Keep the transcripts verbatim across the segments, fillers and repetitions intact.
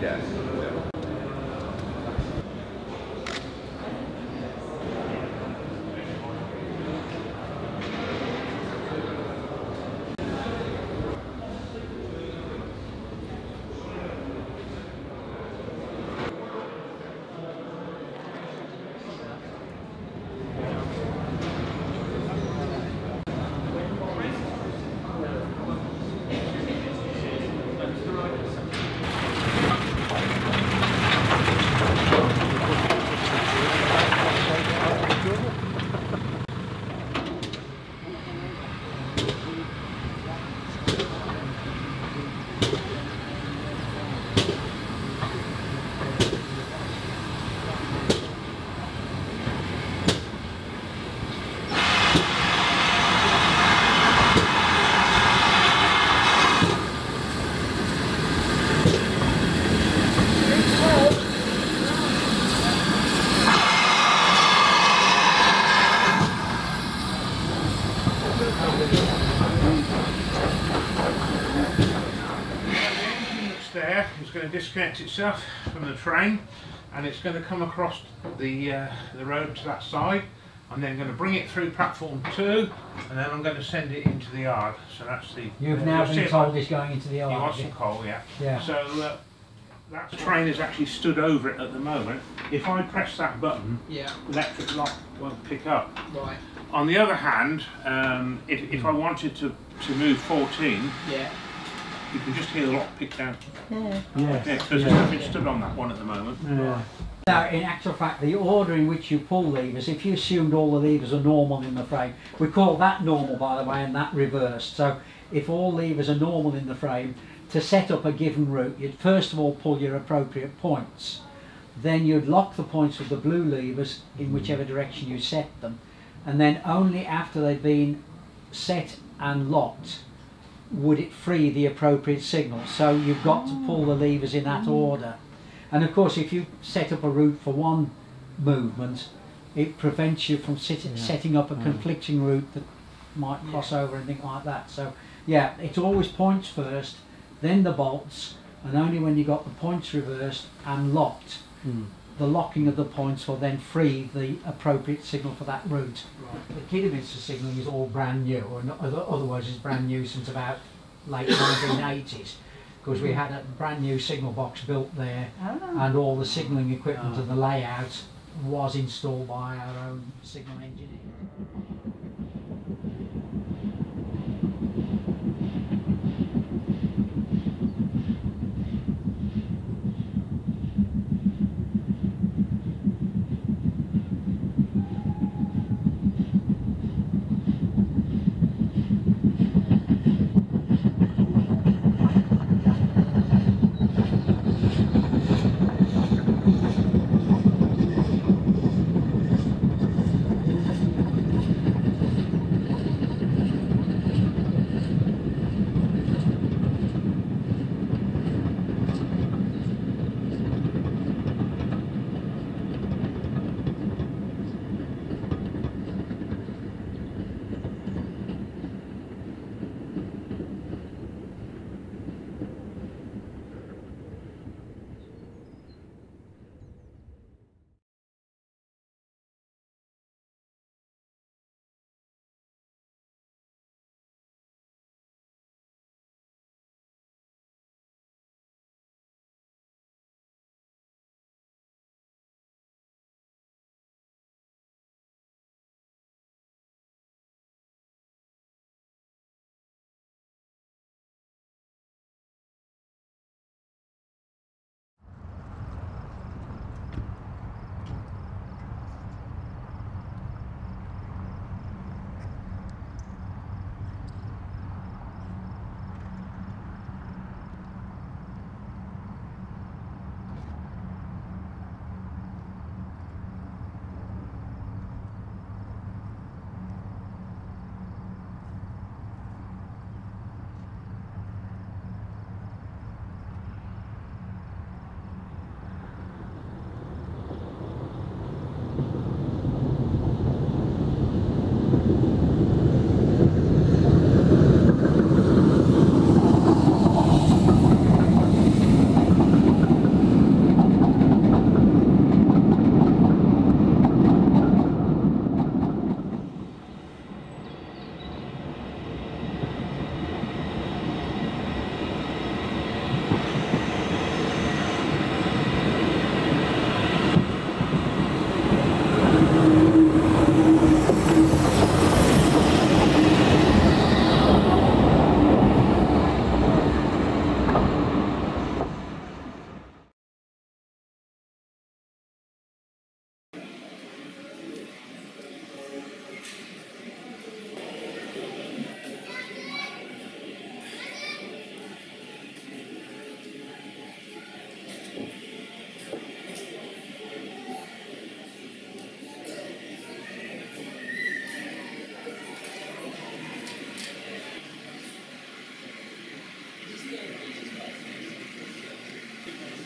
Yes. There, it's going to disconnect itself from the train, and it's going to come across the uh, the road to that side. I'm then going to bring it through platform two, and then I'm going to send it into the yard. So that's the. You've uh, now you'll been see told it, it's going into the yard. You want some coal, yeah. Yeah. So uh, that train is actually stood over it at the moment. If I press that button, yeah, electric lock won't pick up. Right. On the other hand, um, if, if I wanted to to move fourteen. Yeah. You can just hear the lock pick down. Yeah. Yeah, because there's Yeah. nothing stood on that one at the moment. Yeah. Now, in actual fact, the order in which you pull levers, if you assumed all the levers are normal in the frame, we call that normal, by the way, and that reversed. So if all levers are normal in the frame, to set up a given route, you'd first of all pull your appropriate points. Then you'd lock the points with the blue levers in whichever direction you set them. And then only after they've been set and locked would it free the appropriate signal. So you've got to pull the levers in that order. And of course, if you set up a route for one movement, it prevents you from sit yeah. setting up a mm. conflicting route that might cross yeah. over and things like that. So yeah, it's always points first, then the bolts, and only when you got the points reversed and locked, mm. the locking of the points will then free the appropriate signal for that route. Right. The Kidderminster signalling is all brand new, or otherwise it's brand new since about late nineteen eighties, because we had a brand new signal box built there, oh. and all the signalling equipment oh. and the layout was installed by our own signal engineer.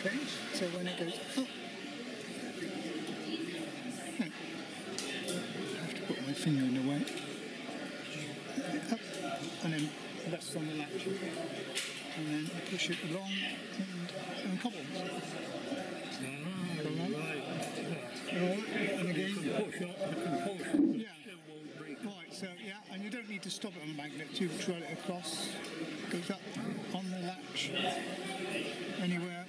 Okay, so when it goes up, I have to put my finger in the way. Up, and then rests on the latch. And then push it along and, and cobbles. Ah, Come on. right. Right, and again, You can push up, you can push. yeah. It won't break. Right, so yeah, and you don't need to stop it on the magnet to drill it across. Goes up on the latch, anywhere,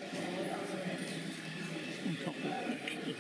and couple it.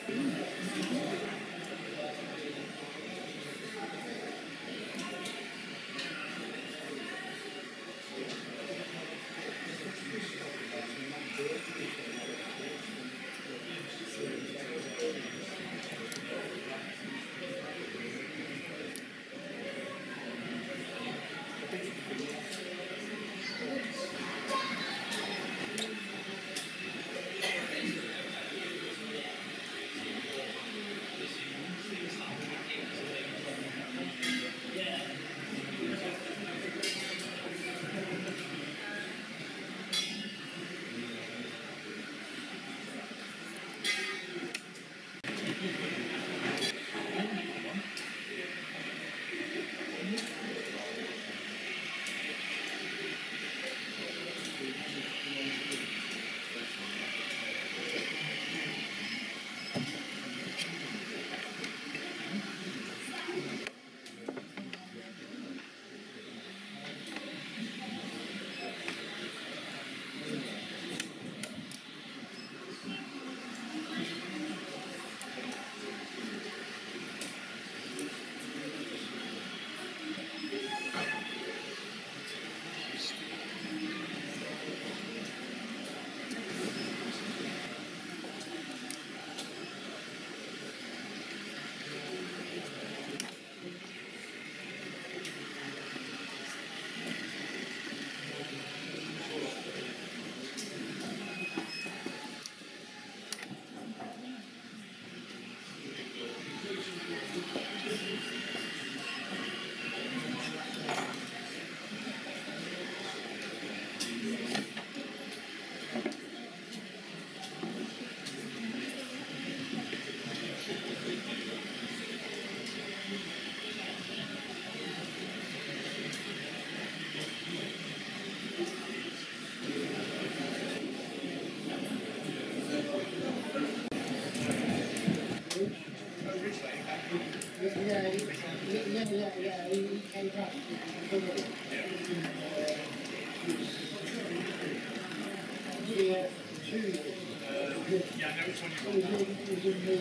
Yeah, yeah, yeah, yeah, yeah, he came back. Yeah, two years. Yeah, I know which one you've got. He was in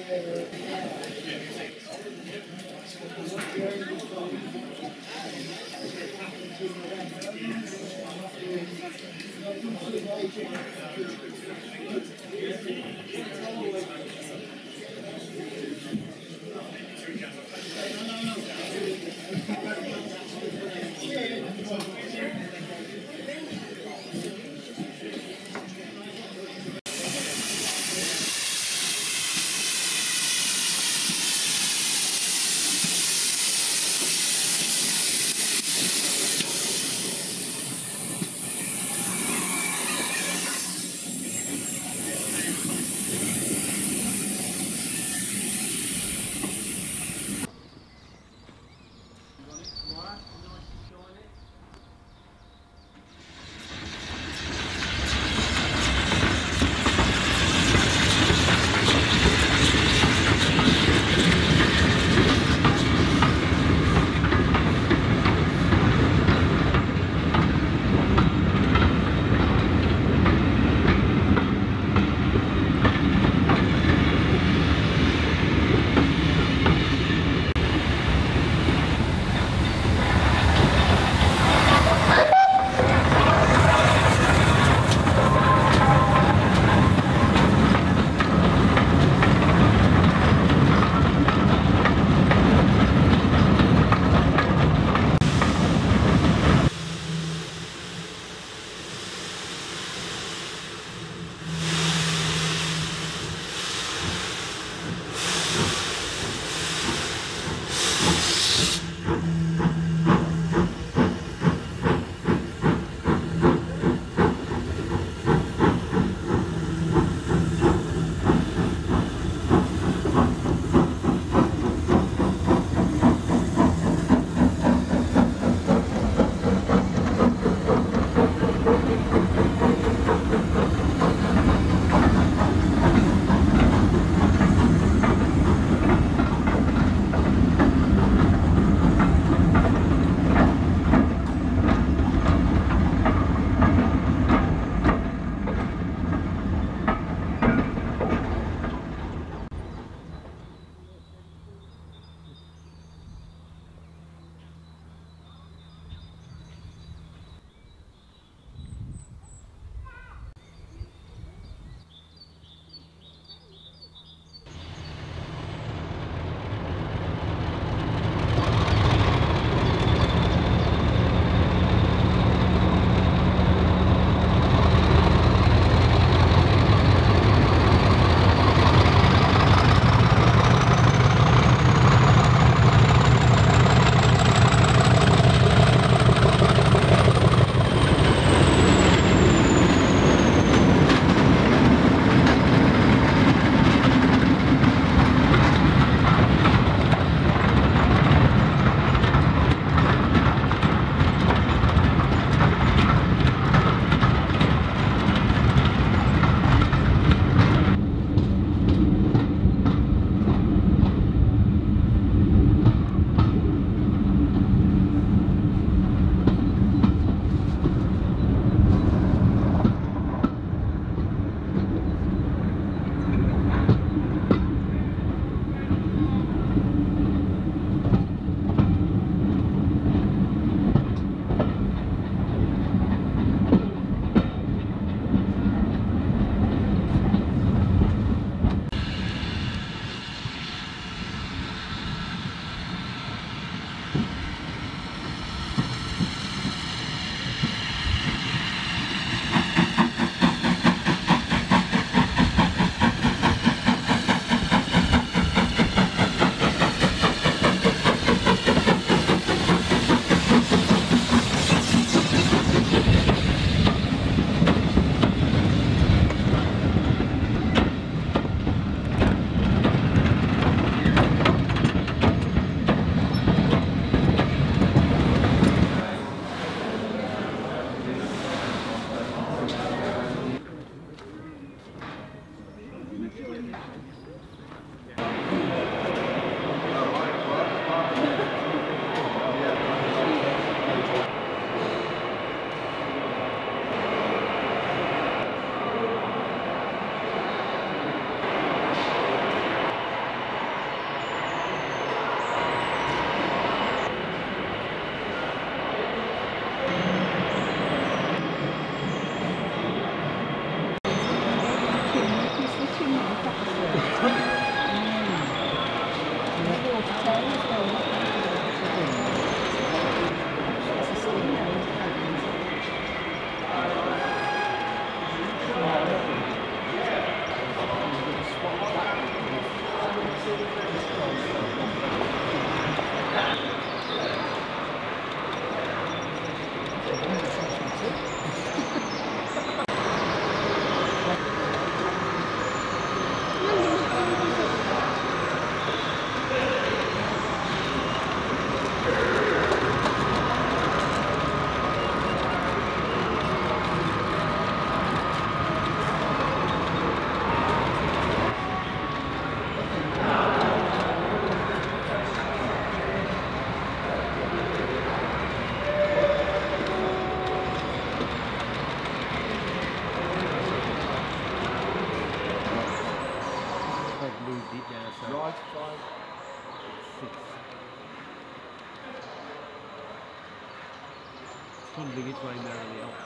finding its way merrily off.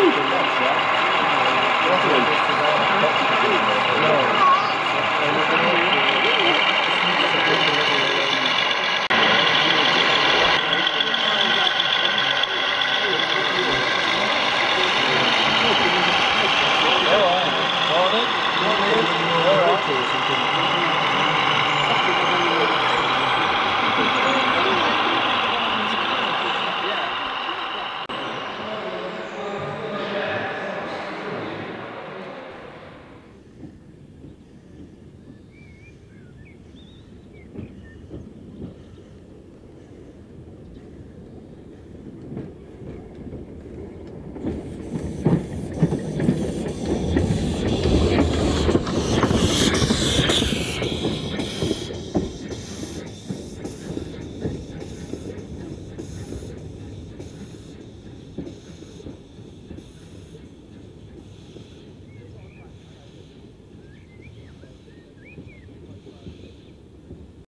No.